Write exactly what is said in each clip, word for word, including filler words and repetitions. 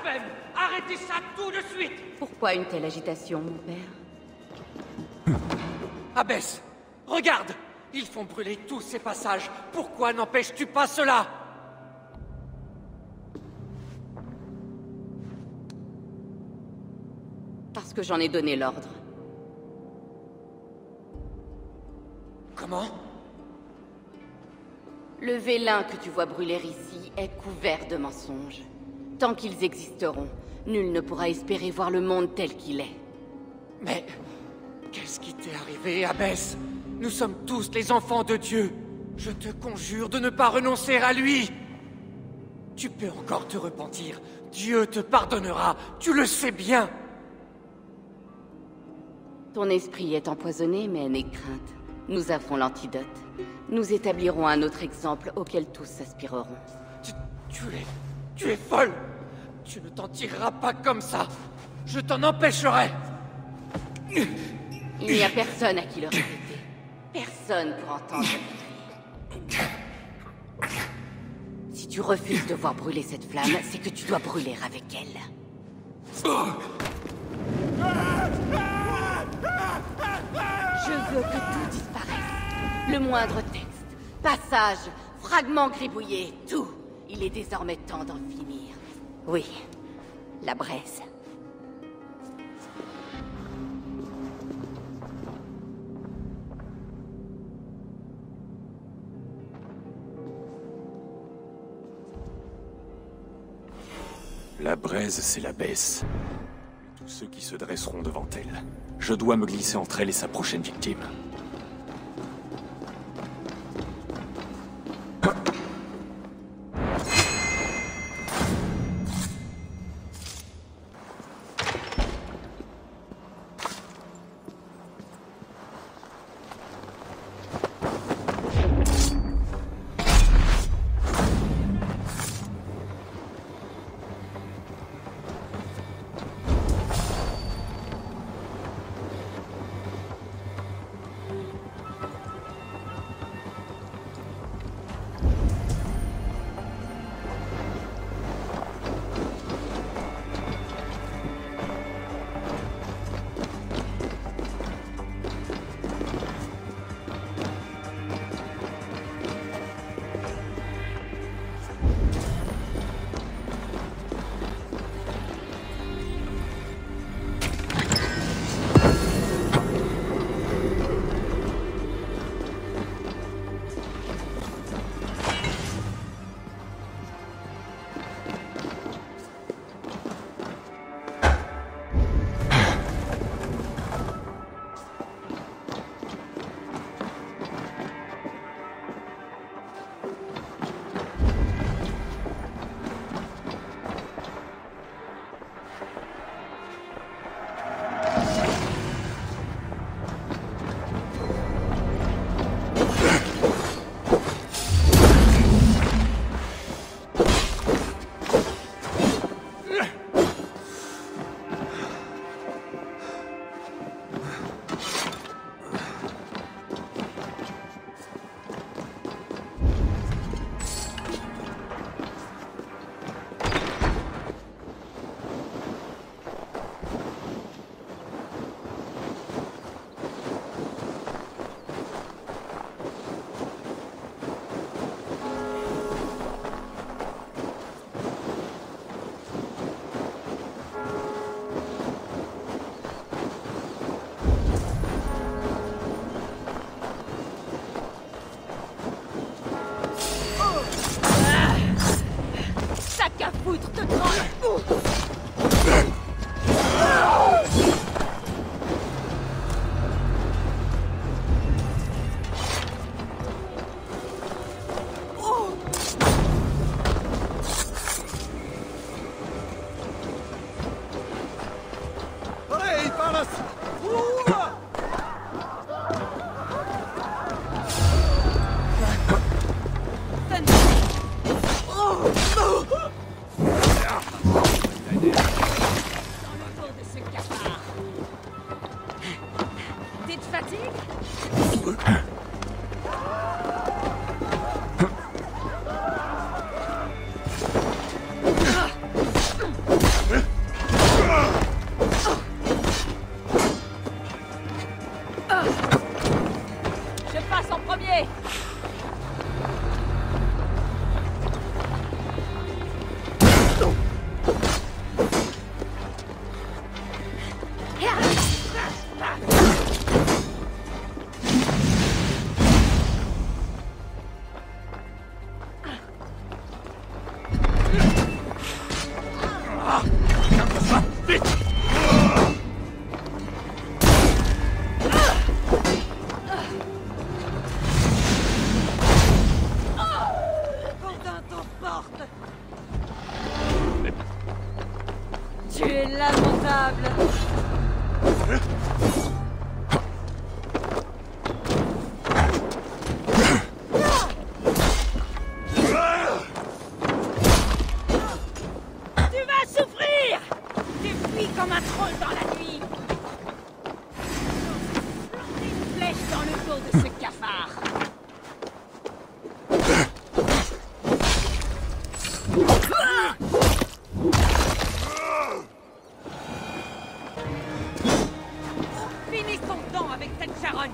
blasphème! Arrêtez ça tout de suite! Pourquoi une telle agitation, mon père? Abbess, regarde! Ils font brûler tous ces passages. Pourquoi n'empêches-tu pas cela? Parce que j'en ai donné l'ordre. Comment? Le vélin que tu vois brûler ici est couvert de mensonges. Tant qu'ils existeront, nul ne pourra espérer voir le monde tel qu'il est. Mais... qu'est-ce qui t'est arrivé, Abbess? Nous sommes tous les enfants de Dieu. Je te conjure de ne pas renoncer à lui. Tu peux encore te repentir. Dieu te pardonnera. Tu le sais bien. Ton esprit est empoisonné, mais n'aie crainte. Nous avons l'antidote. Nous établirons un autre exemple auquel tous s'aspireront. Tu, tu es... tu es folle. Tu ne t'en tireras pas comme ça. Je t'en empêcherai. Il n'y a personne à qui le répéter. Personne pour entendre. Si tu refuses de voir brûler cette flamme, c'est que tu dois brûler avec elle. Je veux que tout disparaisse. Le moindre texte, passage, fragment gribouillé, tout. Il est désormais temps d'en finir. Oui, la braise. La braise, c'est l'abbesse. Tous ceux qui se dresseront devant elle. Je dois me glisser entre elle et sa prochaine victime. Tu es lamentable. Tu vas souffrir. Tu fuis comme un troll dans la nuit. Plantez une flèche dans le dos de ce cafard. Finis ton temps avec cette charogne.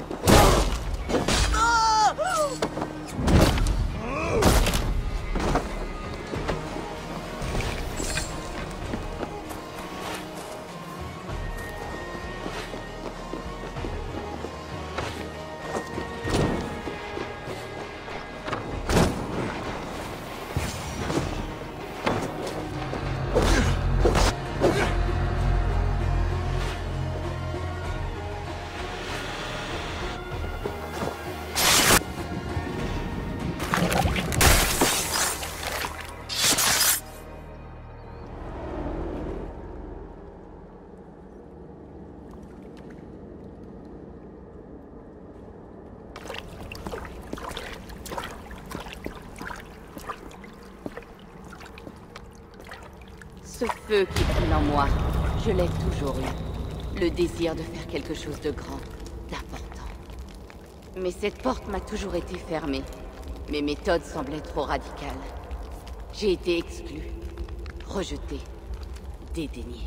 Ce feu qui brûle en moi, je l'ai toujours eu. Le désir de faire quelque chose de grand, d'important. Mais cette porte m'a toujours été fermée. Mes méthodes semblaient trop radicales. J'ai été exclu, rejeté, dédaigné.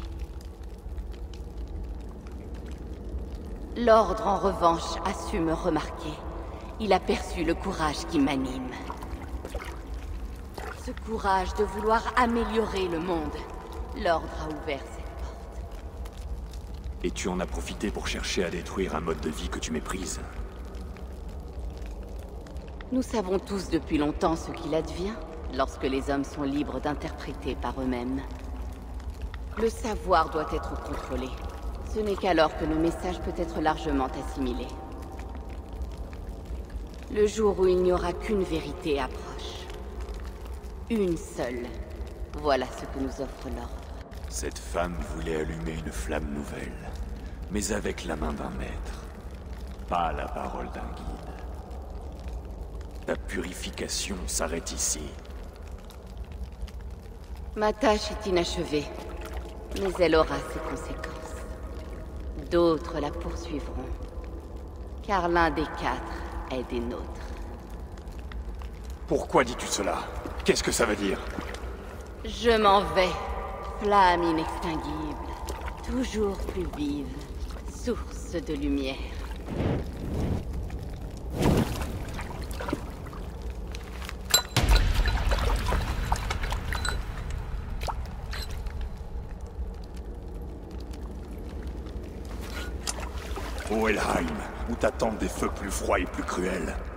L'Ordre, en revanche, a su me remarquer. Il a perçu le courage qui m'anime. Ce courage de vouloir améliorer le monde. L'Ordre a ouvert cette porte. Et tu en as profité pour chercher à détruire un mode de vie que tu méprises. Nous savons tous depuis longtemps ce qu'il advient lorsque les hommes sont libres d'interpréter par eux-mêmes. Le savoir doit être contrôlé. Ce n'est qu'alors que le message peut être largement assimilé. Le jour où il n'y aura qu'une vérité approche. Une seule. Voilà ce que nous offre l'Ordre. Cette femme voulait allumer une flamme nouvelle, mais avec la main d'un maître, pas la parole d'un guide. Ta purification s'arrête ici. Ma tâche est inachevée, mais elle aura ses conséquences. D'autres la poursuivront, car l'un des quatre est des nôtres. Pourquoi dis-tu cela? Qu'est-ce que ça veut dire? Je m'en vais, flamme inextinguible, toujours plus vive, source de lumière. Ô Helheim, où t'attendent des feux plus froids et plus cruels.